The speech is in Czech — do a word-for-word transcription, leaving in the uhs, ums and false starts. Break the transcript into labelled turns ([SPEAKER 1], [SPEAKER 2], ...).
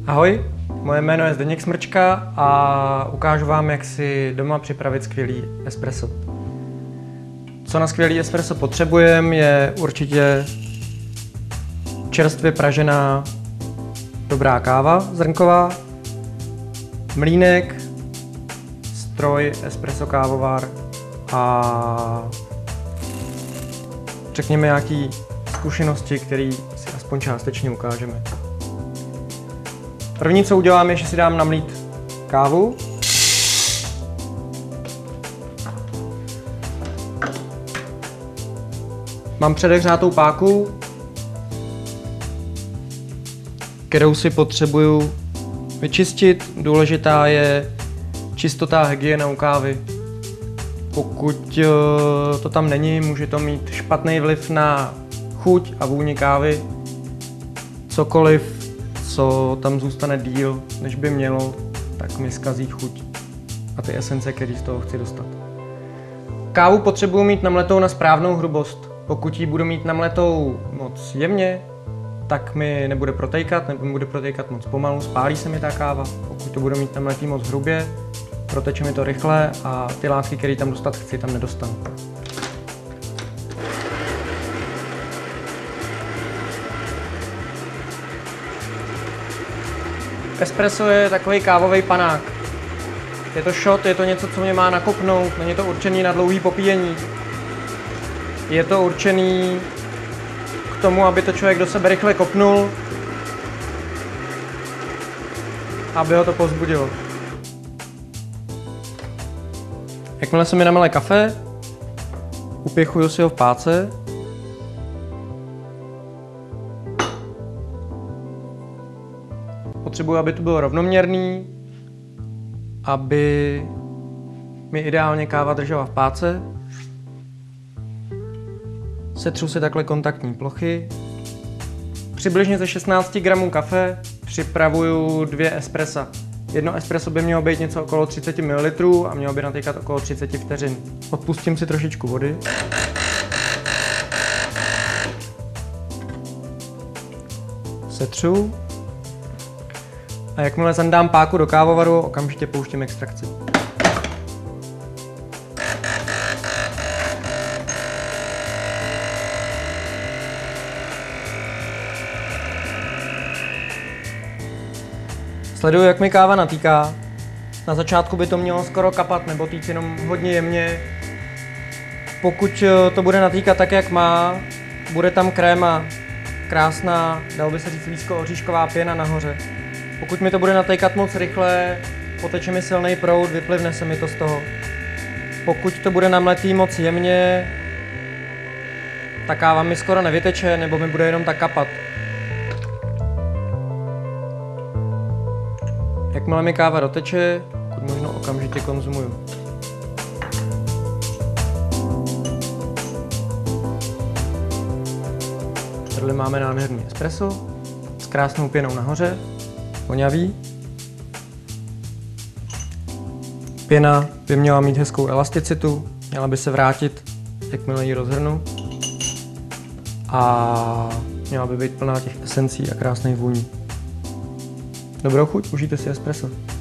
[SPEAKER 1] Ahoj, moje jméno je Zdeněk Smrčka a ukážu vám, jak si doma připravit skvělý espresso. Co na skvělý espresso potřebujeme, je určitě čerstvě pražená dobrá káva zrnková, mlýnek, stroj, espresso kávovar a řekněme nějaký zkušenosti, které si aspoň částečně ukážeme. První, co udělám, je, že si dám namlít kávu. Mám předehřátou páku, kterou si potřebuju vyčistit. Důležitá je čistota, hygiena u kávy. Pokud to tam není, může to mít špatný vliv na chuť a vůni kávy. Cokoliv, co tam zůstane díl, než by mělo, tak mi zkazí chuť a ty esence, které z toho chci dostat. Kávu potřebuji mít namletou na správnou hrubost. Pokud ji budu mít namletou moc jemně, tak mi nebude protejkat, nebo mi bude protejkat moc pomalu, spálí se mi ta káva. Pokud to budu mít namletý moc hrubě, proteče mi to rychle a ty látky, které tam dostat chci, tam nedostanu. Espresso je takový kávový panák. Je to shot, je to něco, co mě má nakopnout, není to určený na dlouhý popíjení. Je to určený k tomu, aby to člověk do sebe rychle kopnul, aby ho to povzbudilo. Jakmile se mi namele kafe, upěchuju si ho v páce. Potřebuji, aby to bylo rovnoměrný, aby mi ideálně káva držela v páce. Setřu si takhle kontaktní plochy. Přibližně ze šestnáct gramů kafe připravuju dvě espressa. Jedno espresso by mělo být něco okolo třicet mililitrů a mělo by natýkat okolo třicet vteřin. Odpustím si trošičku vody. Setřu. A jakmile zandám páku do kávovaru, okamžitě pouštím extrakci. Sleduju, jak mi káva natýká. Na začátku by to mělo skoro kapat nebo týct jenom hodně jemně. Pokud to bude natýkat tak, jak má, bude tam kréma krásná, dalo by se říct lísko-oříšková pěna nahoře. Pokud mi to bude natejkat moc rychle, poteče mi silný proud, vyplivne se mi to z toho. Pokud to bude namletý moc jemně, ta káva mi skoro nevyteče, nebo mi bude jenom tak kapat. Jakmile mi káva doteče, pokud možno okamžitě konzumuju. Tady máme nádherný espresso s krásnou pěnou nahoře. Voňavý. Pěna by měla mít hezkou elasticitu, měla by se vrátit, jakmile ji rozhrnu. A měla by být plná těch esencí a krásných vůní. Dobrou chuť, užijte si espresso.